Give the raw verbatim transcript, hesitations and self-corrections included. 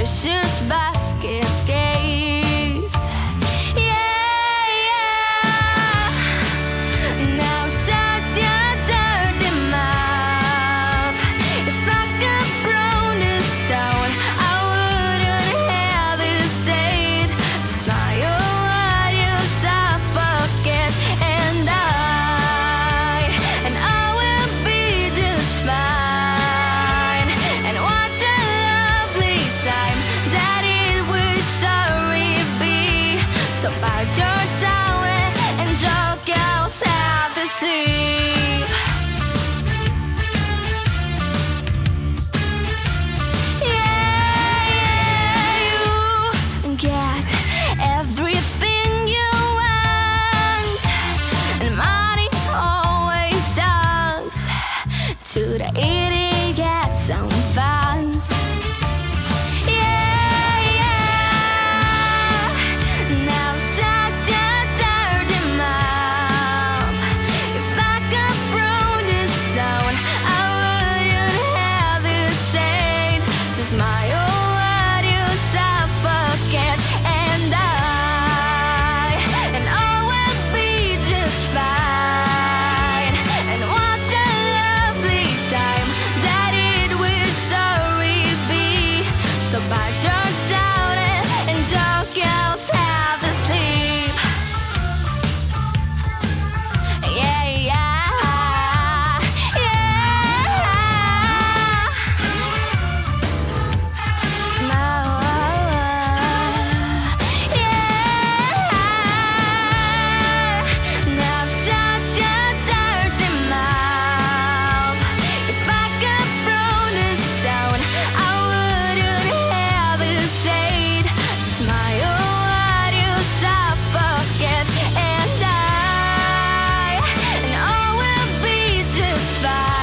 precious basket case. Yeah, yeah. Now shut your dirty mouth. If I could promise down, I wouldn't hesitate to smile while you suffocate. And I, and I will be just fine. And what a lovely time that it will surely be. So bite your tongue and your girls have to sleep. Yeah, yeah, you get everything you want, and money always talks to the idiot some fans. Yeah, yeah. Now shut your dirty mouth. If I could promise down, I wouldn't hesitate to smile while you suffocate. And I, and I will be just fine. And what a lovely time that it will surely be. So bite your down and your girls have to sleep. Yeah, yeah, yeah. Now, yeah. Now shut your dirty mouth. If I could promise down, I wouldn't hesitate to smile while you suffocate. And I, and I will be just fine.